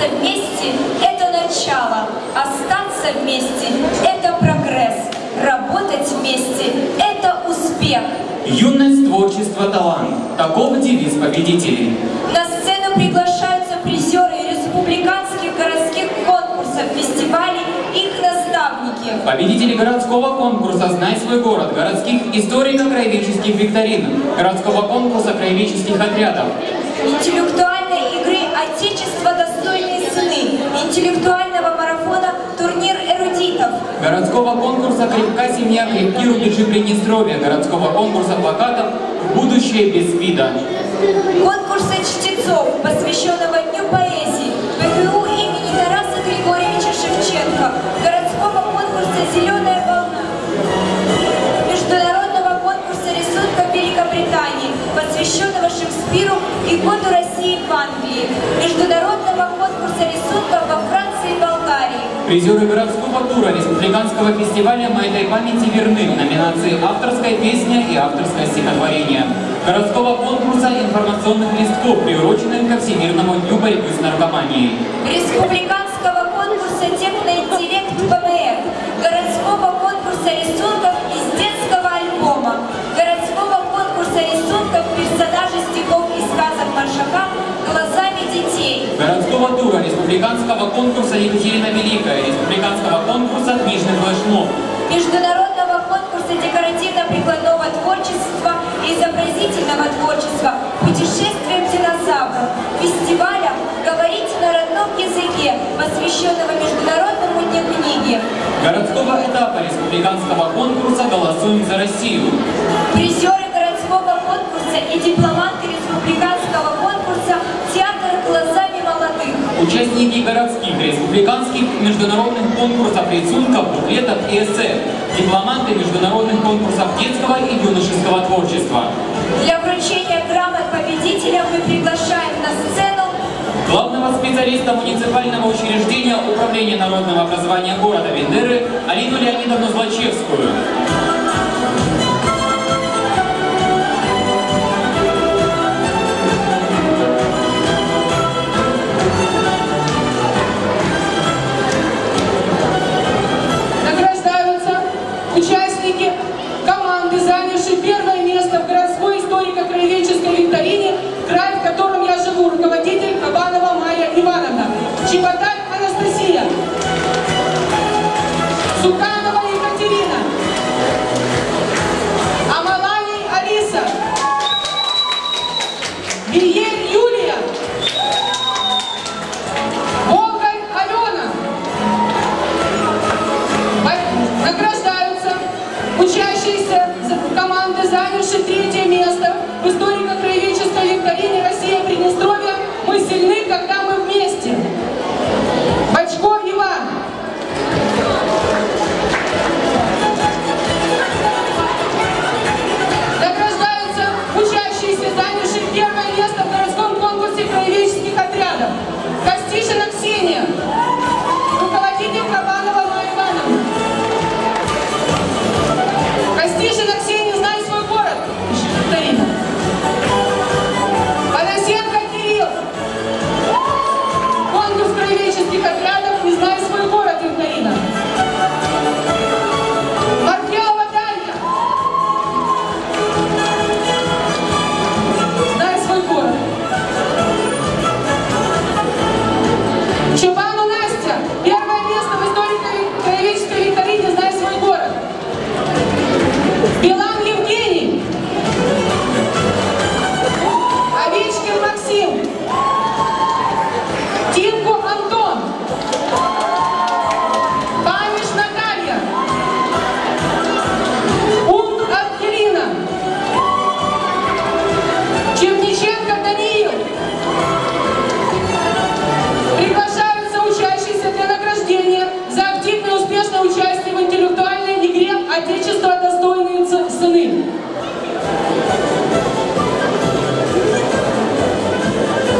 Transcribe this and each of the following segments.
Оставаться вместе – это начало, остаться вместе – это прогресс, работать вместе – это успех. Юность, творчество, талант – таков девиз победителей. На сцену приглашаются призеры республиканских городских конкурсов, фестивалей, их наставники. Победители городского конкурса «Знай свой город», городских историко-краеведческих викторин, городского конкурса краеведческих отрядов. Интеллектуальной игры «Отечество. Достойные сыны», интеллектуального марафона «Турнир эрудитов», городского конкурса «Крепка семья, крепки рубежи Приднестровья», городского конкурса плакатов «Будущее без вида». Конкурса чтецов, посвященного Дню поэзии, ПГУ имени Тараса Григорьевича Шевченко, городского конкурса «Зеленая волна», международного конкурса рисунков Великобритании, посвященного Шекспиру и году России в Англии, международного конкурса рисунков во Франции и Болгарии. Призеры городского тура республиканского фестиваля «Мы этой памяти верны» в номинации «Авторская песня» и «Авторское стихотворение», городского конкурса информационных листков, приуроченных ко Всемирному дню борьбы с наркоманией, республиканского конкурса «Техноинтеллект ПМР», городского конкурса рисунков из детского альбома, городского конкурса рисунков персонажей стихов и сказок Маршака глазами детей, городского тура республиканского конкурса «Екатерина Великая», республиканского конкурса книжных флешмоб, международного конкурса декоративно-прикладного творчества и изобразительного творчества «Путешествие к динозаврам», фестиваля «Говорите на родном языке», посвященного Международному дню книги, городского этапа республиканского конкурса «Голосуем за Россию», призеры городского конкурса и дипломанты республиканского конкурса «Театр глазами молодых», участники городских, республиканских и международных конкурсов рисунков, буклетов и эссе, дипломанты международных конкурсов детского и юношеского творчества. Для вручения грамот победителям мы приглашаем на сцену Главного специалиста муниципального учреждения Управления народного образования города Бендеры Алину Леонидовну Злачевскую. Участники команды, занявшие первое место в городской историко-краеведческой викторине, край, в котором я живу, руководитель Кабанова Майя Ивановна, Чеботарь Анастасия, Суканова Екатерина, Амалани Алиса, Виель Юлия, Волгарь Алена. Награждаются учащиеся команды, занявшие третье место в историко-краеведческой викторине «Россия Приднестровье. Мы сильны, когда мы вместе». Бачко Иван. Награждаются учащиеся, занявшие первое место в городском конкурсе краеведческих отрядов. Костишина Ксения, руководитель Кабанова Майя Ивановна. Костишина Ксения, знай свой город. Викторина. Панасенко Кирилл. Конкурс краеведческих отрядов «Не знай свой город», викторина. Маркелова Дарья. Знай свой город. Чубану Настя. Первое место в историко-краеведческой викторине «Знай свой город». Билан Евгений. Овечкин Максим. Тинку Антон. Паниш Наталья. Унт Ангелина. Черниченко Даниил. Приглашаются учащиеся для награждения за активное и успешное участие в интеллектуальной игре «Отечество. Достойные сыны».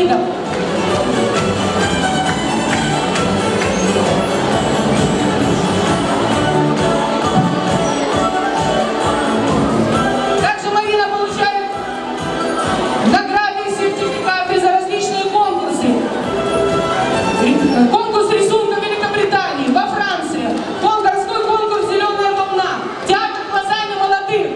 видов. Также Марина получает награды и сертификаты за различные конкурсы. Конкурс рисунка в Великобритании, во Франции, городской конкурс «Зеленая волна», театр глазами молодых.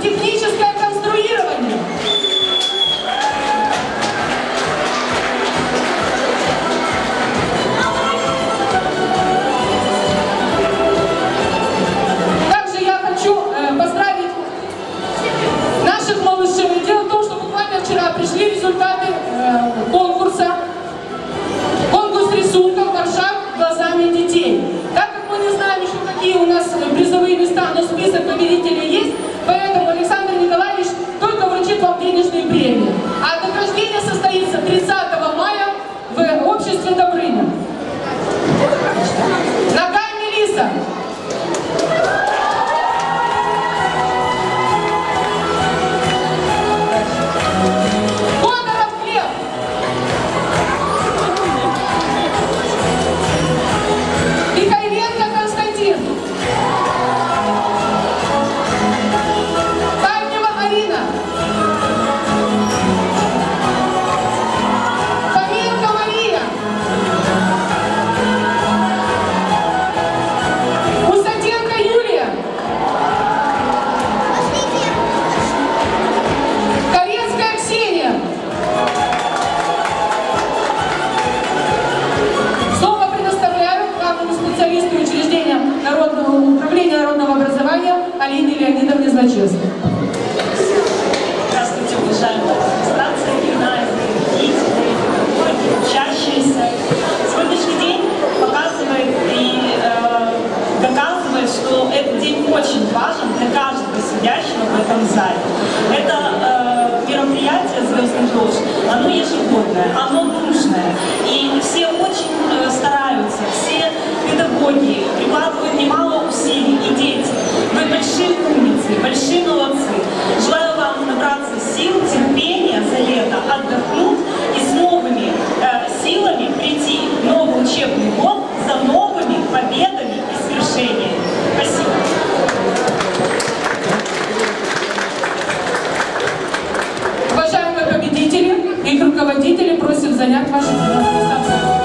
техническое конструирование. Также я хочу поздравить наших малышей. Дело в том, что буквально вчера пришли результаты конкурса. Конкурс рисунков «Варшав глазами детей». Так как мы не знаем еще, какие у нас призовые места, но список победителей есть, поэтому Александр Николаевич только вручит вам денежные премии. А награждение состоится 30 мая в обществе Добрыня. Нагай Мелисса. Федоров Глеб. Михайленко Константин. Тайнева Арина. Фоменко Мария. Усатенко Юлия. Корецкая Ксения. Слово предоставляю главному специалисту учреждения управления народного образования Алине Леонидовне Злочевской. Здравствуйте, уважаемая администрация, гимназии, родители, педагоги, учащиеся. Сегодняшний день показывает и доказывает, что этот день очень важен для каждого сидящего в этом зале. Это мероприятие «Звездный дождь», оно ежегодное, оно нужное. И все очень стараются, все педагоги прикладывают немало усилий, и дети. Вы большие умницы, большие молодцы. Желаю вам набраться сил, терпения за лето, отдохнуть и с новыми силами прийти в новый учебный год за новыми победами и свершениями. Спасибо. Уважаемые победители, их руководители просят занять ваши места.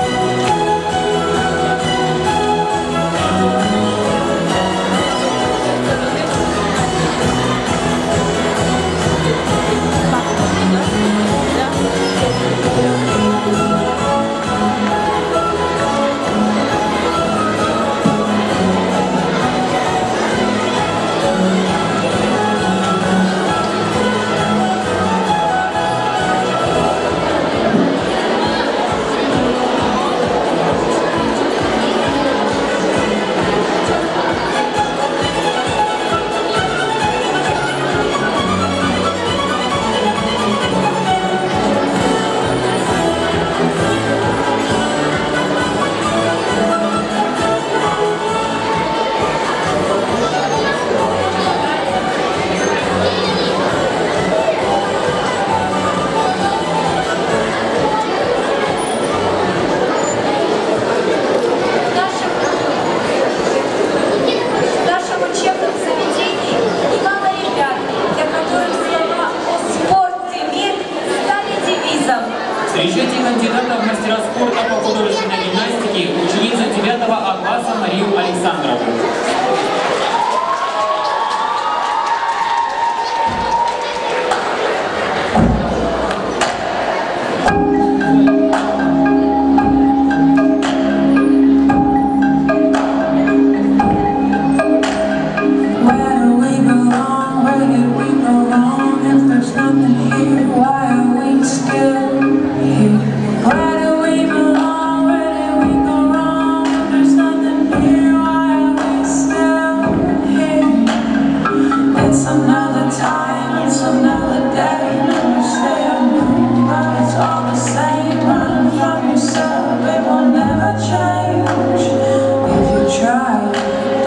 Встречайте кандидата в мастера спорта по художественной гимнастике, ученицу 9 А класса Марию Александрову.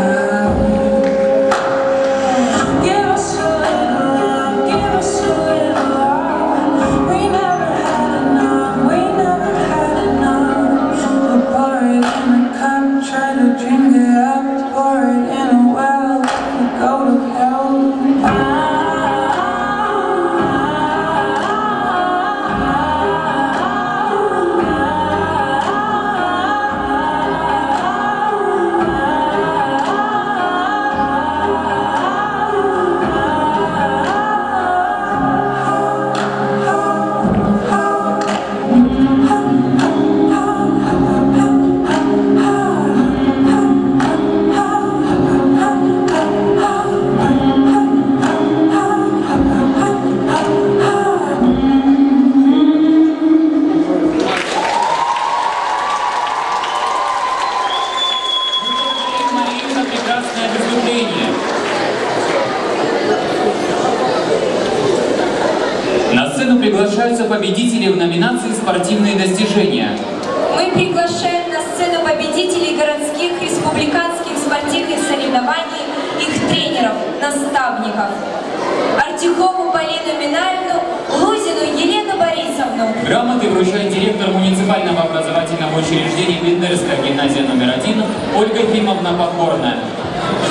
Give us a little love, give us a little приглашаются победители в номинации «Спортивные достижения». Мы приглашаем на сцену победителей городских, республиканских спортивных соревнований, их тренеров, наставников. Артюхову Полину Минаевну, Лузину Елену Борисовну. Грамоты вручает директор муниципального образовательного учреждения Бендерская гимназия номер 1 Ольга Ефимовна Покорная.